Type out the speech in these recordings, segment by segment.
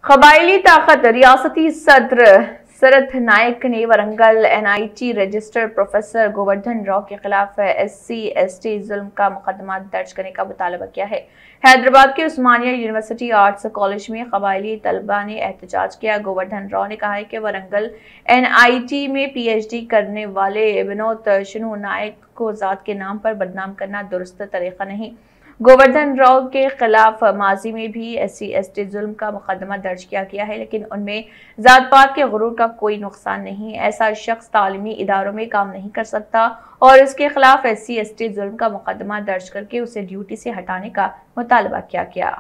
कबायली ताकत रियासती सदर शरद नायक ने Warangal NIT registered professor Govardhan Rao के खिलाफ SC/ST जुल्म का मुकदमा दर्ज करने का मुतालबा किया है। हैदराबाद के उस्मानिया यूनिवर्सिटी आर्ट्स कॉलेज में कबायली तलबा ने एहतजाज किया। गोवर्धन राव ने कहा है कि वरंगल एनआईटी में PhD करने वाले विनोद शनु नायक को जात के नाम पर बदनाम करना दुरुस्त तरीका नहीं। गोवर्धन राव के खिलाफ माजी में भी SC/ST जुल्म का मुकदमा दर्ज किया गया है, लेकिन उनमें जात पात के गुरूर का कोई नुकसान नहीं। ऐसा शख्स तालीमी इदारों में काम नहीं कर सकता और इसके खिलाफ SC/ST जुल्म का मुकदमा दर्ज करके उसे ड्यूटी से हटाने का मुतालबा किया गया।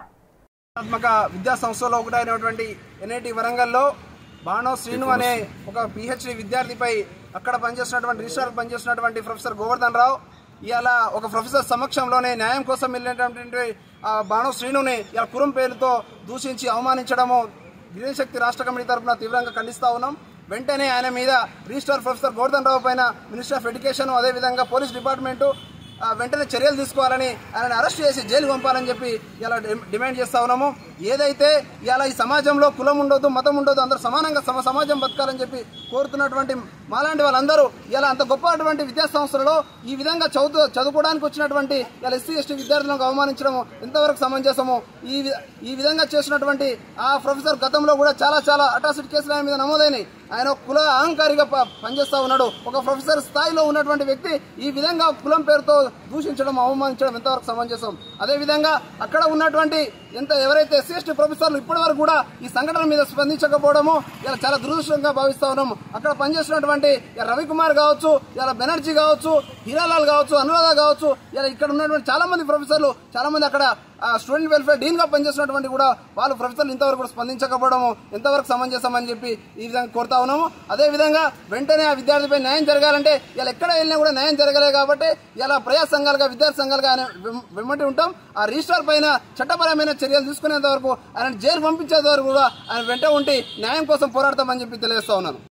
విద్యా సంస్థలో ఒకటైనటువంటి NIT వరంగల్లో బాణో శ్రీను అనే ఒక PhD విద్యార్థిపై అక్కడ పనిచేస్తున్నటువంటి రిజిస్ట్రార్ పనిచేస్తున్నటువంటి ప్రొఫెసర్ గోవర్ధన్ రావు ఇవాళ ఒక ప్రొఫెసర్ సమక్షంలోనే న్యాయం కోసం వెళ్ళినటువంటి బాణో శ్రీనుని ఇలా కురం పేరుతో దూషించి అవమానించడము గిరిజన శక్తి రాష్ట్ర కమిటీ తరఫున తీవ్రంగా ఖండిస్తా ఉన్నాం। వెంటనే ఆయన మీద రిజిస్ట్రార్ ప్రొఫెసర్ గోవర్ధన్ రావు పైన మినిస్టర్ ఆఫ్ ఎడ్యుకేషన్ అదేవిధంగా పోలీస్ డిపార్ట్మెంటు వెంటనే చర్యలు తీసుకోవాలని ఆయన అరెస్ట్ చేసి జైలుకు పంపాలని చెప్పి ఇలా డిమాండ్ చేస్తా ఉన్నాము। ఏదైతే ఇలా ఈ సమాజంలో కులం ఉండొద్దు, మతం ఉండొద్దు, అందరూ సమానంగా సమాజం బతకాలని చెప్పి కోరుతున్నటువంటి మాలాంటి వాళ్ళందరూ ఇలా అంత గొప్పటువంటి విద్యా సంస్థలలో ఈ విధంగా చదువుకోవడానికి వచ్చినటువంటి ఇలా SC/ST విద్యార్థులను అవమానించడం ఎంతవరకు సమంజసము? ఈ విధంగా చేసినటువంటి ఆ ప్రొఫెసర్ గతంలో కూడా చాలా అటాసిటీ కేసులు ఆయన మీద నమోదైనాయి। ఆయన కుల అహంకారిగా పనిచేస్తా ఉన్నాడు। ఒక ప్రొఫెసర్ స్థాయిలో ఉన్నటువంటి వ్యక్తి ఈ విధంగా కులం పేరుతో దూషించడం, అవమానించడం ఎంతవరకు సమంజసం? అదేవిధంగా అక్కడ ఉన్నటువంటి ఎవరైతే SC/ST ప్రొఫెసర్లు ఇప్పటి వరకు కూడా ఈ సంఘటన మీద స్పందించకపోవడము ఇలా చాలా దురదృష్టంగా భావిస్తా ఉన్నాము। అక్కడ పనిచేస్తున్నటువంటి రవికుమార్ కావచ్చు, ఇలా బెనర్జీ కావచ్చు, హీరాలాల్ కావచ్చు, అనురాధ కావచ్చు, ఇలా ఇక్కడ ఉన్నటువంటి చాలా మంది ప్రొఫెసర్లు, చాలా మంది అక్కడ స్టూడెంట్ వెల్ఫేర్ డీన్ గా పనిచేస్తున్నటువంటి కూడా వాళ్ళు ప్రొఫెసర్లు ఇంతవరకు కూడా స్పందించకపోవడము ఎంతవరకు సమంజసమని చెప్పి ఈ విధంగా కోరుతా ఉన్నాము। అదేవిధంగా వెంటనే ఆ విద్యార్థిపై న్యాయం జరగాలంటే ఇలా ఎక్కడ వెళ్ళినా కూడా న్యాయం జరగలేదు కాబట్టి ఇలా ప్రజా సంఘాలుగా విద్యార్థి సంఘాలుగా ఆయన వెంబడి ఉంటాం। ఆ రిజిస్ట్రార్ పైన చట్టపరమైన చర్యలు తీసుకునేంత వరకు ఆయన జైలు పంపించేంత వరకు కూడా ఆయన వెంట ఉండి న్యాయం కోసం పోరాడతామని చెప్పి తెలియజేస్తా ఉన్నాను।